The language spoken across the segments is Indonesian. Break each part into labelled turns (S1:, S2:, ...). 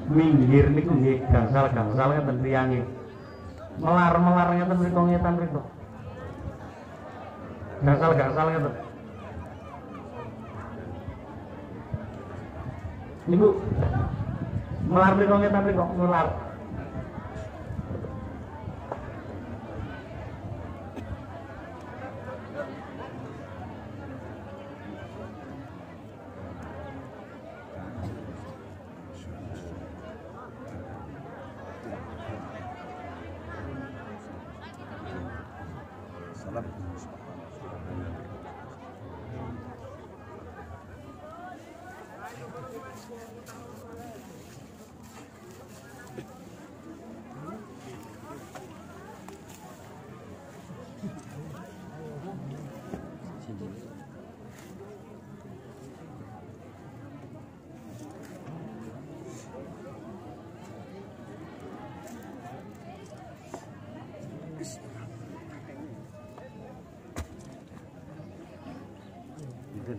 S1: minggir niku nggih gangsal-gangsal ngeten riyange. Melar-melar ngeten mriku ngetan mriku. Gangsal-gangsal ngeten. Niku melar mriku ngetan mriku melar.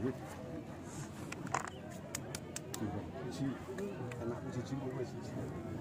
S2: Anakku cici,